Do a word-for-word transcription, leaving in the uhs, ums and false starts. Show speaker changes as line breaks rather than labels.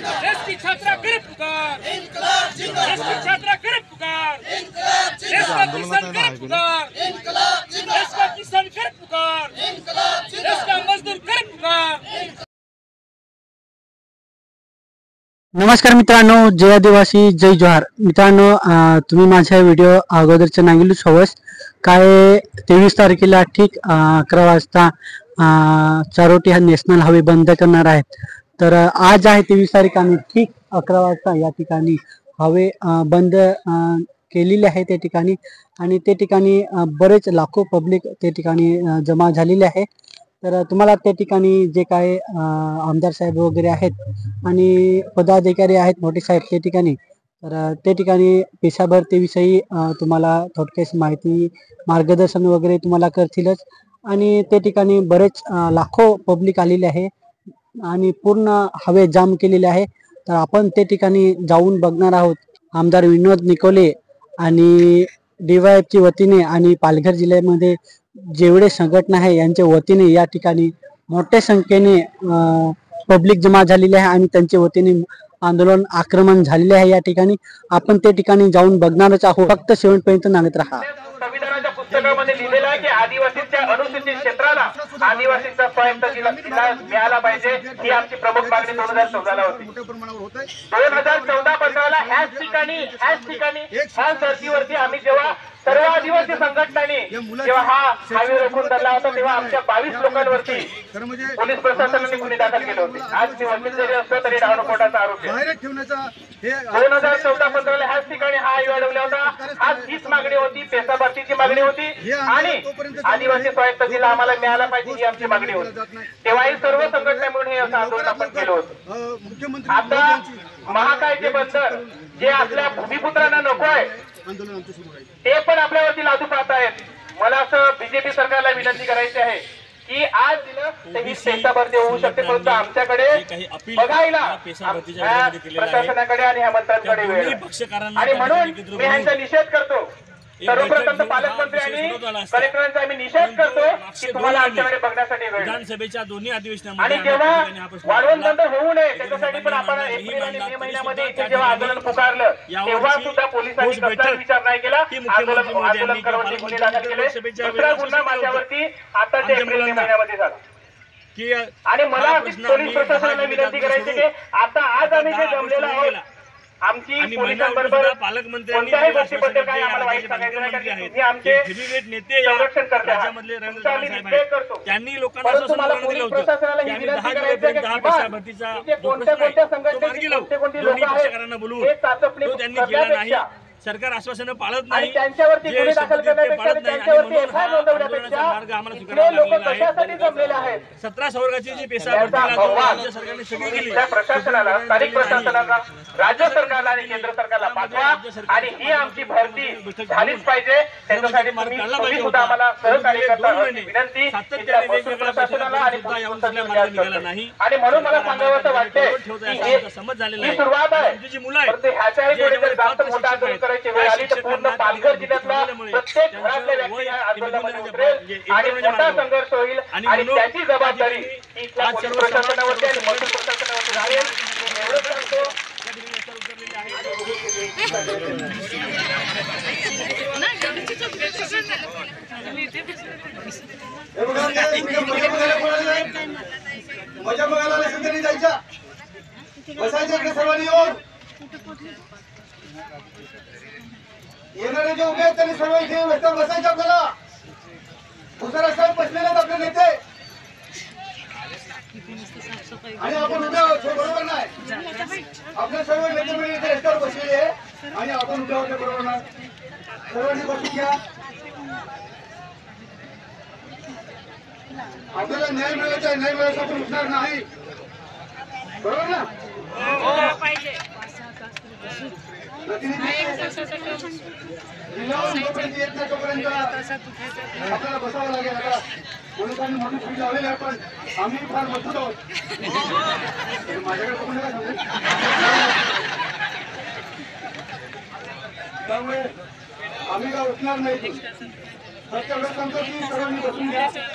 देश की छात्रा करे पुकार, देश की छात्रा करे पुकार, देश का किसान करे पुकार, देश का किसान करे पुकार, देश का मजदूर करे पुकार।
नमस्कार मित्रांनो, जय आदिवासी जय जोहार। मित्रांनो, तुम्ही माझ्या व्हिडिओ अगोदरच्या नांगिलू हवस काय तेवीस तारखेला ठीक अकरा वाजता चारोटी हा नॅशनल हायवे बंद करणार आहेत। तर आज आहे तेवीस तारीख आणि ठीक अकरा वाजता या ठिकाणी हायवे बंद केलेले आहे त्या ठिकाणी आणि त्या ठिकाणी बरेच लाखो पब्लिक त्या ठिकाणी जमा झालेले आहे। तर तुम्हाला त्या ठिकाणी जे काय आमदार साहेब वगैरे आहेत आणि पदाधिकारी आहेत मोठे साहेब त्या ठिकाणी, तर त्या ठिकाणी पेशा भरतीविषयी तुम्हाला थोडक्यात माहिती मार्गदर्शन वगैरे तुम्हाला करतीलच आणि त्या ठिकाणी बरेच लाखो पब्लिक आलेले आहे आणि पूर्ण हवे जाम केलेले आहे। तर आपण त्या ठिकाणी जाऊन बघणार आहोत। आमदार विनोद निकोले आणि डीवायएफच्या वतीने आणि पालघर जिल्ह्यामध्ये जेवढे संघटना आहे यांच्या वतीने या ठिकाणी मोठ्या संख्येने पब्लिक जमा झालेली आहे आणि त्यांच्या वतीने आंदोलन आक्रमण झालेले आहे। या ठिकाणी आपण त्या ठिकाणी जाऊन बघणारच आहोत। फक्त शेवटपर्यंत नांदत राहा।
संविधानाच्या पुस्तकामध्ये लिहिलेलं आहे की आदिवासींच्या अनुसूचित क्षेत्राला आदिवासींचा स्वायत्त जिल्हा मिळाला पाहिजे, ही आमची प्रमुख मागणी दोन हजार चौदा ला होती। दोन हजार चौदा पंधराला ह्याच ठिकाणी ह्याच ठिकाणी ह्याच धर्तीवरती आम्ही जेव्हा सर्व आदिवासी संघटनांनी जेव्हा हा हायवे रोखून धरला होता तेव्हा आमच्या बावीस लोकांवरती पोलीस प्रशासनाने गुन्हे दाखल केले होते। आज मी वकील जरी असलो तरी डावणकोटाचा आरोप आहे। दोन हजार चौदा पंधराला ह्याच ठिकाणी हा हायवे अडवला होता। आज हीच मागणी होती, पेशा भरतीची मागणी होती आणि आदिवासी स्वायत्त जिल्हा आम्हाला मिळाला पाहिजे ही आमची मागणी होती। तेव्हाही सर्व संघटना मिळून हे असं आंदोलन आपण केलं होतं। आता महाकायचे बंदर जे आपल्या भूमिपुत्रांना नको आहे ते पण आपल्यावरती लादू पाहत आहेत। मला असं बीजेपी सरकारला विनंती करायची आहे की आज दिलं तर ही पेशा भरती होऊ शकते, परंतु आमच्याकडे बघायला प्रशासनाकडे आणि ह्या मंत्र्यांकडे वेळ आणि म्हणून मी ह्यांचा निषेध करतो। सर्वप्रथम तर पालकमंत्री आणि कलेक्टरांचा आम्ही निषेध करतो की तुम्हाला आमच्याकडे बघण्यासाठी वेळ
विधानसभेच्या दोन्ही अधिवेशनामध्ये
आणि जेव्हा वाढवण बंद होऊ नये त्याच्यासाठी पण आपण एप्रिल आणि मे महिन्यामध्ये इथे जेव्हा आंदोलन पुकारलं तेव्हा सुद्धा पोलिसांनी कसलाच विचार नाही केला। आंदोलन आंदोलन करण्याचे गुन्हे दाखल केले। दुसरा गुन्हा माझ्यावरती आताच्या एप्रिल मे महिन्यामध्ये झाला आणि मला पोलीस प्रशासनाला विनंती करायची की आता आज आम्ही जे जमलेलो आहोत आमची पोलिसांबरोबर कोणत्याही गोष्टीबद्दल काही आम्हाला वाईट सांगायचं नाही, कारण तुम्ही आमचे संरक्षण करते आहात, तुमचा आम्ही रिस्पेक्ट करतो।
त्यांनी लोकांना
परंतु मला पोलीस प्रशासनाला ही विनंती करायची आहे की कोणत्या कोणत्या संघटनेची कोणते कोणते लोक आहेत हे चाचपणी करण्यापेक्षा
सरकार आश्वासन पाळत नाही,
त्यांच्यावरती गुन्हे दाखल करण्यापेक्षा त्यांच्यावरती एफआयआर नोंदवण्यापेक्षा इथले लोक कशासाठी जमलेले आहेत।
सतरा संवर्गाची जी पेशा राज्य सरकारने सगळी केली
त्या प्रशासनाला, स्थानिक प्रशासनाला, राज्य सरकारला आणि केंद्र सरकारला पाठवा आणि ही आमची भरती झालीच पाहिजे। त्याच्यासाठी तुम्ही सुद्धा आम्हाला सहकार्य करता विनंती प्रशासनाला आणि आणि म्हणून मला सांगावं वाटते ही सुरुवात आहे, परंतु ह्याच्याही थोडे जास्त मोठा आंदोलन करायची वेळ आली तर पूर्ण पालघर जिल्ह्यातला प्रत्येक घरातल्या व्यक्ती या आंदोलनामध्ये उतरेल आणि मोठा संघर्ष होईल आणि त्याची जबाबदारी इथल्या पोलीस प्रशासनावरती आणि महसूल प्रशासनावरती राहील। एवढंच सांगतो।
मजा बघायला संध्याकाळी जायच्या बसायच्या इकडे सर्वांनी येऊन येणारे जे उभे आहेत त्यांनी सर्व इथे बसायचे। आपल्याला दुसरा साहेब बसलेले आहेत आपले नेते आणि आपण उभे आहोत बरोबर नाही। आपले सर्व नेते मिळून इथे रस्त्यावर बसलेले आहे आणि आपण उभे आहोत बरोबर नाही। सर्वांनी बसून घ्या। आपल्याला न्याय मिळायचा आहे, न्याय मिळायचा आपण उठणार नाही, बरोबर ना? आपल्याला बसावं लागेल। आता पोलिसांनी म्हणून स्पीड लावलेली आहे पण आम्ही फार मजबूत आहोत। माझ्याकडे बघून नका सांगू, त्यामुळे आम्ही काय उठणार नाही। फक्त एवढं सांगतो की सर्वांनी बसून घ्या।